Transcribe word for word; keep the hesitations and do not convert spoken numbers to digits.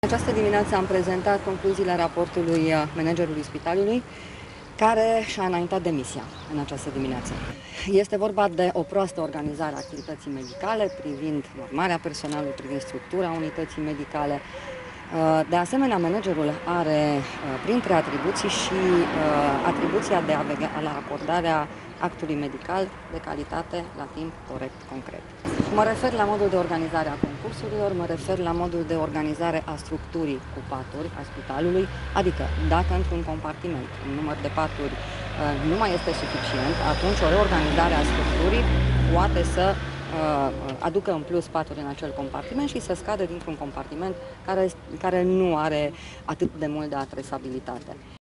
Această dimineață am prezentat concluziile raportului managerului spitalului, care și-a înaintat demisia în această dimineață. Este vorba de o proastă organizare a activității medicale, privind normarea personalului, privind structura unității medicale. De asemenea, managerul are, printre atribuții, și atribuția de a vegea la acordarea actului medical de calitate, la timp, corect, concret. Mă refer la modul de organizare a concursurilor, mă refer la modul de organizare a structurii cu paturi a spitalului, adică dacă într-un compartiment un număr de paturi nu mai este suficient, atunci o reorganizare a structurii poate să aducă în plus paturi în acel compartiment și să scadă dintr-un compartiment care, care nu are atât de mult de adresabilitate.